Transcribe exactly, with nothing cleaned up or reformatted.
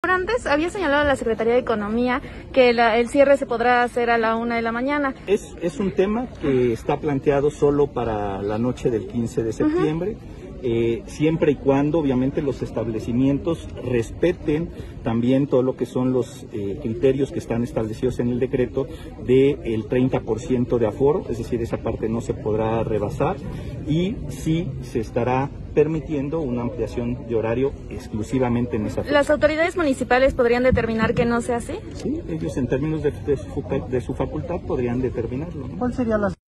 Antes había señalado la Secretaría de Economía que la, el cierre se podrá hacer a la una de la mañana. Es, es un tema que está planteado solo para la noche del quince de septiembre. Uh-huh. Eh, siempre y cuando obviamente los establecimientos respeten también todo lo que son los eh, criterios que están establecidos en el decreto del treinta por ciento de aforo, es decir, esa parte no se podrá rebasar y sí se estará permitiendo una ampliación de horario exclusivamente en esa fecha. ¿Las autoridades municipales podrían determinar que no sea así? Sí, ellos en términos de, de, su, de su facultad podrían determinarlo, ¿no? ¿Cuál sería la